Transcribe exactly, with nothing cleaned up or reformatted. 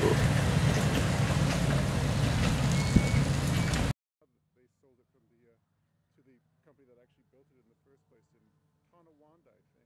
They sold it from the uh, to the company that actually built it in the first place in Tonawanda, I think.